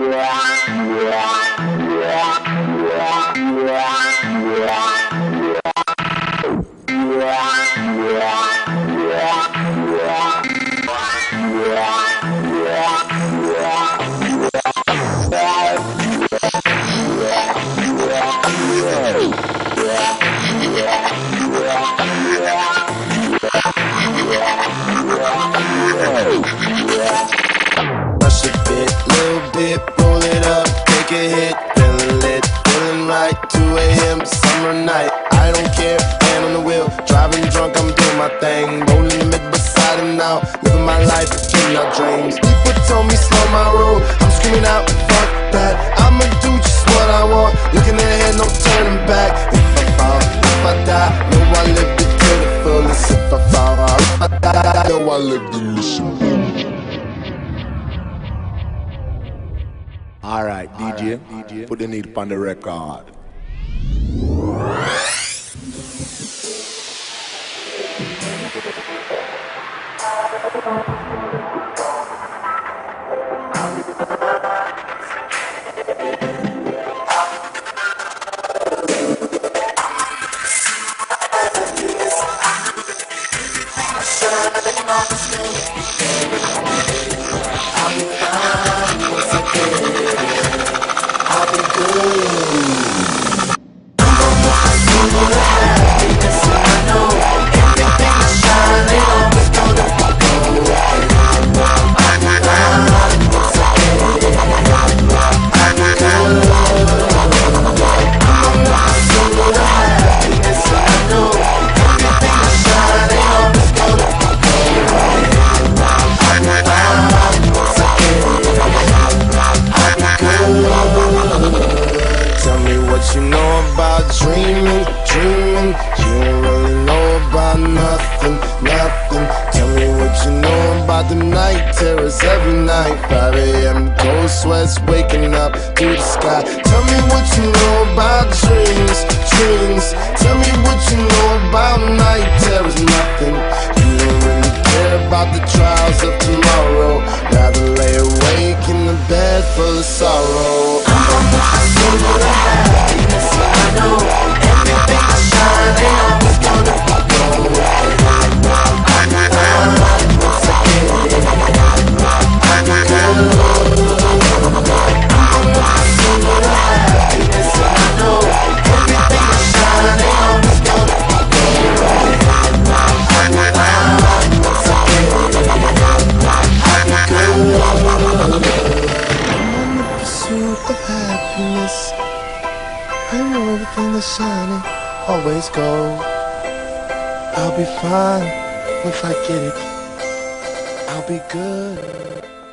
Brush a bit, little bit, roll it up, take a hit, feeling lit, feeling right. 2 a.m. summer night, I don't care, hand on the wheel, driving drunk, I'm doing my thing, rolling the mid beside and out, living my life, dreaming out dreams. People told me slow my roll, I'm screaming out, fuck that, I'ma do just what I want, looking ahead, no turning back. If I fall, if I die, know I lived it to the fullest. If I fall, if I die, know I lived it. Alright, DJ, put the needle on the record. You know about dreaming, dreaming. You don't really know about nothing, nothing. Tell me what you know about the night terrors every night. 5 a.m. cold sweats waking up to the sky. Tell me what you know about dreams, dreams. Tell me what you know about night terrors, nothing. You don't really care about the trials of tomorrow. Rather lay awake in the bed full of sorrow. I know everything is shining, always gonna go. I know everything that's shining, always gold. I'll be fine if I get it, I'll be good.